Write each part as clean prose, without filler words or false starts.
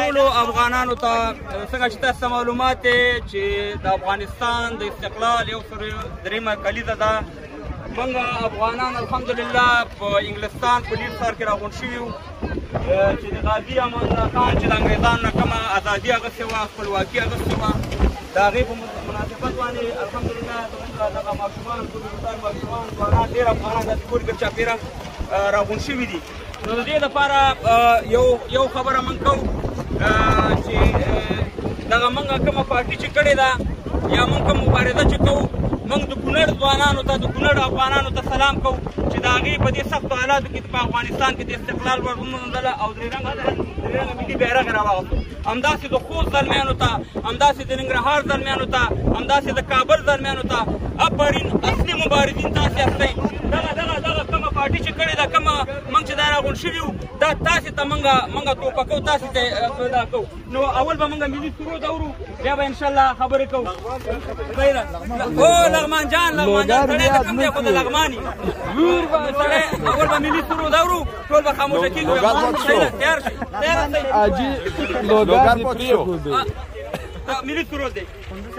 ټولو افغانانو ته څنګه چې تاسو معلومات دی چې د افغانستان د استقلال 103مه کلیزه ده. موږ افغانان الحمدلله په انګلستان په لیر ښار کې راغونډ شوي وو چې د غازي امان الله خان چې د انګریزانو نه کومه ازادي اخیستې وه، خپلواکي اخیستې وه، د هغې په مناسبت باندې الحمدلله زموږ دغه ماشومان ټول ماشومان ځوانان ډېر افغانان داسې کور ګرد چاپېره راغونډ شوي دي. نو د دې لپاره یو خبره موږ کوو چې دغه موږ کومه پارټي چې کړې ده یا موږ کوم مبارزه چې کوو، موږ د کونړ ځوانانو ته د کونړ افغانانو ته سلام کوو چې د هغې په دې سختو حالاتو کې په افغانستان کې د استقلال ور وموندله او درې رنګه ملي بیرغ یې راواغوستو. همداسې د خوست زلمیانو ته، همداسې د ننګرهار زلمیانو ته، همداسې د کابل زلمیانو ته آفرین. اصلي مبارزین تاسې یاستئ. دغه کومه پارټي چې کړې ده، کومه موږ چې دا راغونډ شوي وو، دا تاسې ته موږ توپه کوو، تاسې ته دا کوو. نو اول به موږ ملي سرود اورو، بیا به انشاءالله خبرې کوو. او لغمان جان سړی ته کوم دی خو د لغمان یي. سړی اول به ملي سرود اورو، ټول به خاموشه کېږو. تیار شئ. حاجي لوګر دې پرېښودی. ملي سرود دی.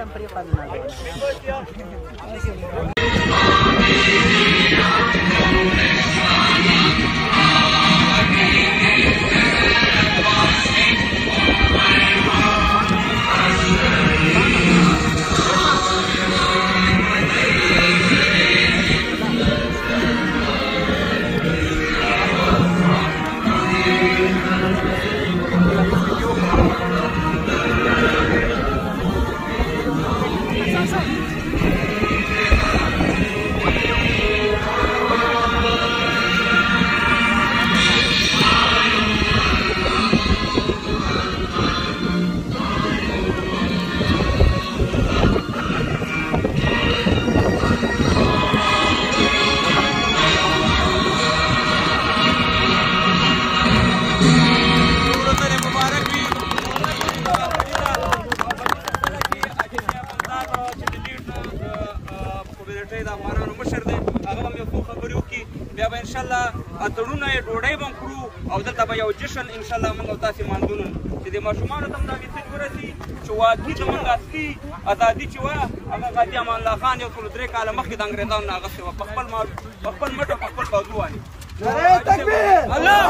بیا به انشاءالله اتڼونه یې ډوډۍ به هم خورو او دلته به یو جشن انشاءالله موږ او تاسې مانځو چې د ماشومانو ته هم دا میسج ورسي چې واقعي زموږ اصلي ازادي چې وه هغه غازي امان الله خان 103 کاله مخکې د انګریزانو نه اخیستې وه په خپل مټ او په خپل بازو باندې. نعرې تکبیر! الله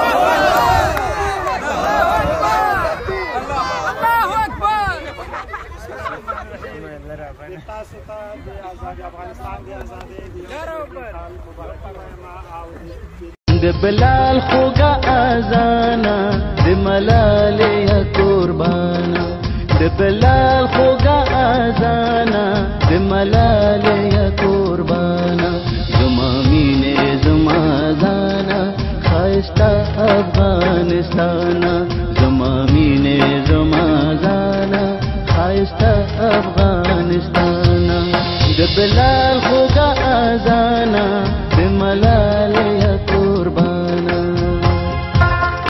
اکبر! تاسو ته د آزادۍ افغانستان د آزادۍ د بلال خوږه اذانه د ملالۍ قربانه د بلال خوږه اذانه د ملالۍ قربانه زما مینې زما ځانه ښایسته افغانستانه زما مینې زما ځانه ښایسته افغانستانه د بلال خوږه اذانه د ملالۍ